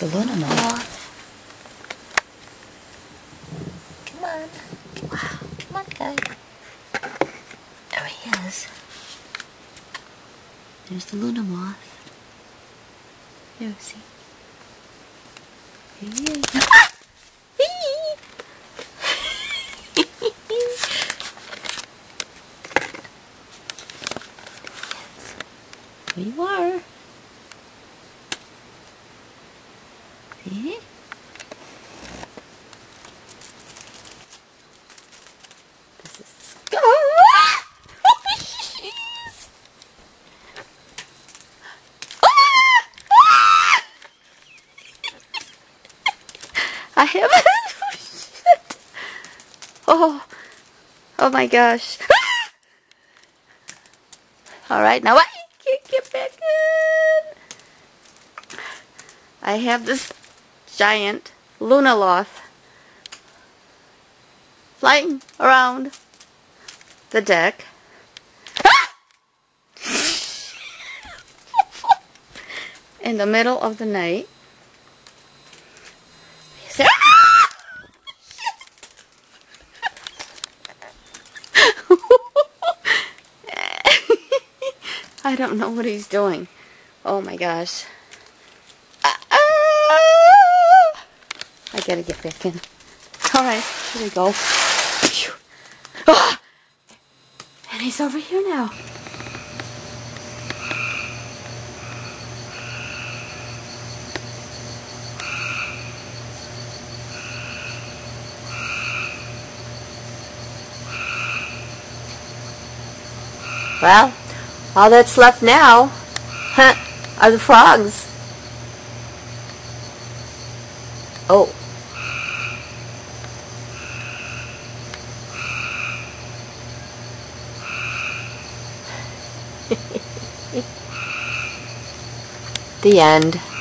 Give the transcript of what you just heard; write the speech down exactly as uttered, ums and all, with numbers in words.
the Luna Moth. Come on. Wow. Come on, guys. There he is. There's the Luna Moth. Here, see? Here he is. Ah! There you are. See? This is... Oh! Jeez! Ah! I haven't... Oh, shit. Oh. Oh my gosh. Alright, now I can't get back in. I have this giant Luna Moth flying around the deck. In the middle of the night. I don't know what he's doing. Oh my gosh. Ah, ah! I gotta get back in. Alright, here we go. Ah! And he's over here now. Well, all that's left now huh, are the frogs. Oh. The end.